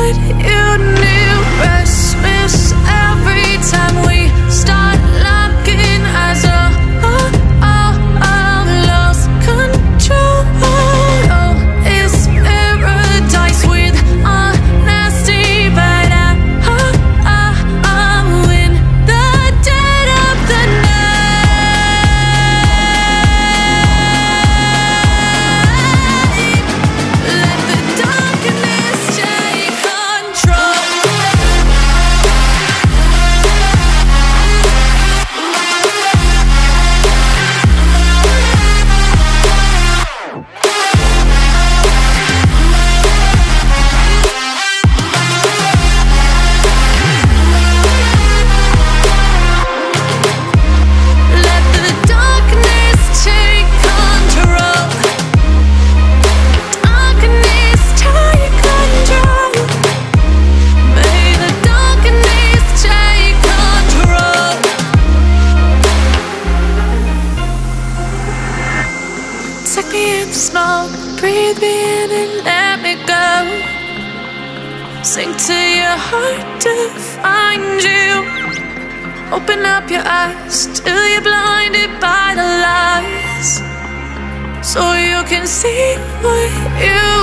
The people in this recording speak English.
what you knew. Restless every time we start locking eyes. Lost control. Oh, it's paradise with honesty, but I'm in the dead of the night. Let the darkness take control. Let the darkness take control. Darkness take control. May the darkness take control. Take me in the smoke, breathe me in and let me go. Sink to your heart to find you. Open up your eyes till you're blinded by the lies, so you can see what you